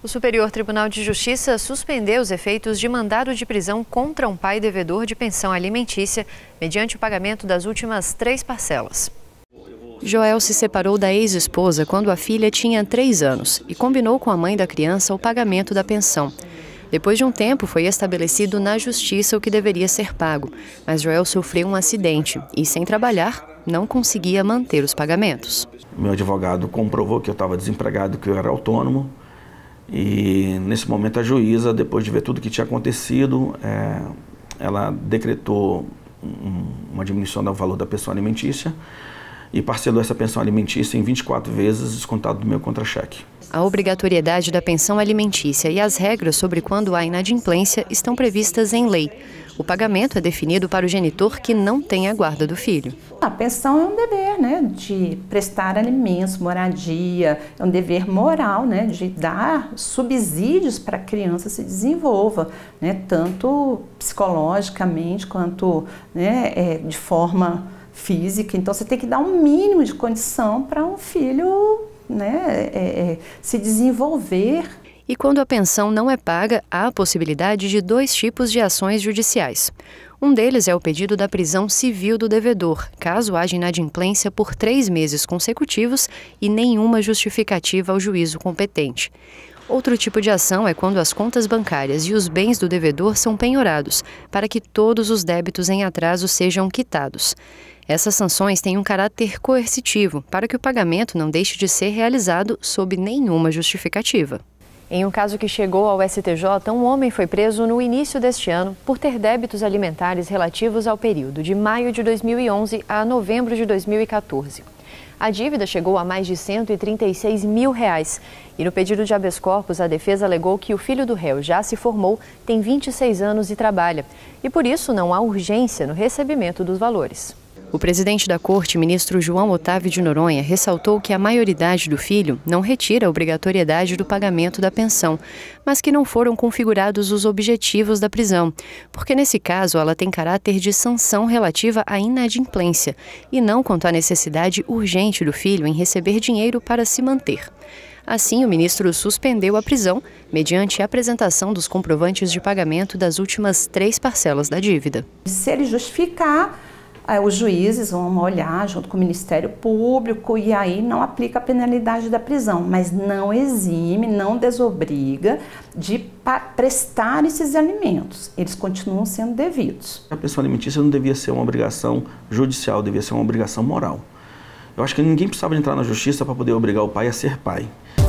O Superior Tribunal de Justiça suspendeu os efeitos de mandado de prisão contra um pai devedor de pensão alimentícia, mediante o pagamento das últimas 3 parcelas. Joel se separou da ex-esposa quando a filha tinha 3 anos e combinou com a mãe da criança o pagamento da pensão. Depois de um tempo, foi estabelecido na Justiça o que deveria ser pago, mas Joel sofreu um acidente e, sem trabalhar, não conseguia manter os pagamentos. Meu advogado comprovou que eu estava desempregado, que eu era autônomo. E nesse momento a juíza, depois de ver tudo que tinha acontecido, ela decretou uma diminuição do valor da pensão alimentícia e parcelou essa pensão alimentícia em 24 vezes, descontado do meu contra-cheque. A obrigatoriedade da pensão alimentícia e as regras sobre quando há inadimplência estão previstas em lei. O pagamento é definido para o genitor que não tem a guarda do filho. A pensão é um dever, né, de prestar alimentos, moradia, é um dever moral, né, de dar subsídios para a criança se desenvolva, né, tanto psicologicamente quanto, né, de forma física. Então você tem que dar um mínimo de condição para um filho, né, se desenvolver. E quando a pensão não é paga, há a possibilidade de 2 tipos de ações judiciais. Um deles é o pedido da prisão civil do devedor, caso haja inadimplência por 3 meses consecutivos e nenhuma justificativa ao juízo competente. Outro tipo de ação é quando as contas bancárias e os bens do devedor são penhorados, para que todos os débitos em atraso sejam quitados. Essas sanções têm um caráter coercitivo, para que o pagamento não deixe de ser realizado sob nenhuma justificativa. Em um caso que chegou ao STJ, um homem foi preso no início deste ano por ter débitos alimentares relativos ao período de maio de 2011 a novembro de 2014. A dívida chegou a mais de R$136 mil. E no pedido de habeas corpus, a defesa alegou que o filho do réu já se formou, tem 26 anos e trabalha. E por isso não há urgência no recebimento dos valores. O presidente da Corte, ministro João Otávio de Noronha, ressaltou que a maioridade do filho não retira a obrigatoriedade do pagamento da pensão, mas que não foram configurados os objetivos da prisão, porque nesse caso ela tem caráter de sanção relativa à inadimplência e não quanto à necessidade urgente do filho em receber dinheiro para se manter. Assim, o ministro suspendeu a prisão, mediante a apresentação dos comprovantes de pagamento das últimas 3 parcelas da dívida. Se ele justificar, os juízes vão olhar junto com o Ministério Público e aí não aplica a penalidade da prisão, mas não exime, não desobriga de prestar esses alimentos. Eles continuam sendo devidos. A pensão alimentícia não devia ser uma obrigação judicial, devia ser uma obrigação moral. Eu acho que ninguém precisava entrar na justiça para poder obrigar o pai a ser pai.